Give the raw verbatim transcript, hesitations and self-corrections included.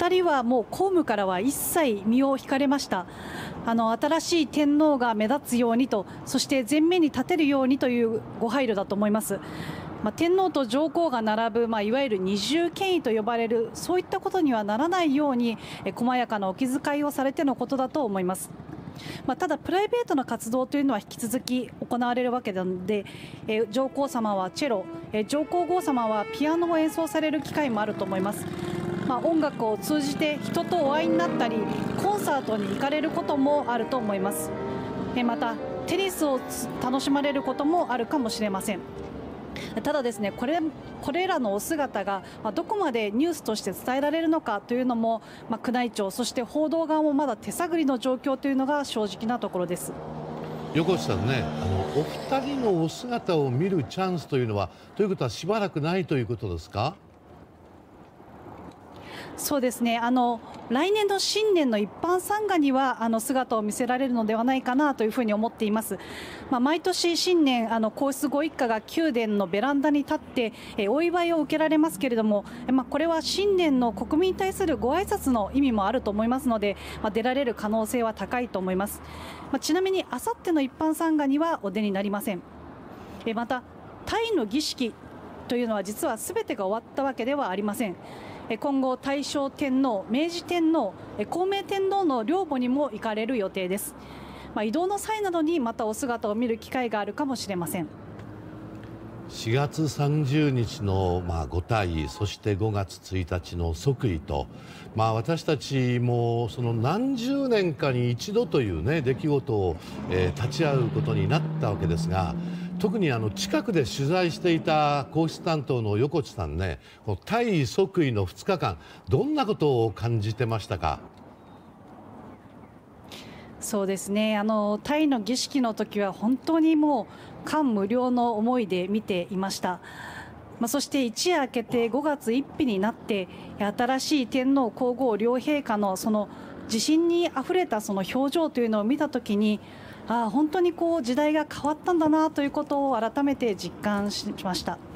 たりはもう公務からは一切身を引かれました。あの新しい天皇が目立つようにと、そして前面に立てるようにというご配慮だと思います。まあ、天皇と上皇が並ぶ、まあ、いわゆる二重権威と呼ばれる、そういったことにはならないように、え細やかなお気遣いをされてのことだと思います。まあ、ただ、プライベートな活動というのは引き続き行われるわけなので、え上皇さまはチェロ、え上皇后さまはピアノを演奏される機会もあると思います。まあ、音楽を通じて人とお会いになったり、コンサートに行かれることもあると思います。えまた、テニスを楽しまれることもあるかもしれません。ただですね、これこれらのお姿がどこまでニュースとして伝えられるのかというのも、まあ、宮内庁、そして報道側もまだ手探りの状況というのが正直なところです。 横地さんね、あのお二人のお姿を見るチャンスというのは、ということはしばらくないということですか？ そうですね、あの来年の新年の一般参賀にはあの姿を見せられるのではないかなというふうに思っています。まあ、毎年新年、あの皇室ご一家が宮殿のベランダに立ってえお祝いを受けられますけれども、まあ、これは新年の国民に対するご挨拶の意味もあると思いますので、まあ、出られる可能性は高いと思います。まあ、ちなみにあさっての一般参賀にはお出になりません。えまた、タイの儀式というのは実はすべてが終わったわけではありません。今後、大正天皇、明治天皇、孝明天皇の陵墓にも行かれる予定です。まあ、移動の際などにまたお姿を見る機会があるかもしれません。 しがつさんじゅうにちの、まあ、ご退位、そしてごがつついたちの即位と、まあ、私たちもその何十年かに一度という、ね、出来事を、えー、立ち会うことになったわけですが、特にあの近くで取材していた皇室担当の横地さんね、この退位即位のふつかかん、どんなことを感じてましたか？ そうですね、あのタイの儀式の時は本当にもう感無量の思いで見ていました。まあ、そして一夜明けてごがつついたちになって新しい天皇皇后両陛下のその自信にあふれたその表情というのを見たときに、ああ本当にこう時代が変わったんだなということを改めて実感しました。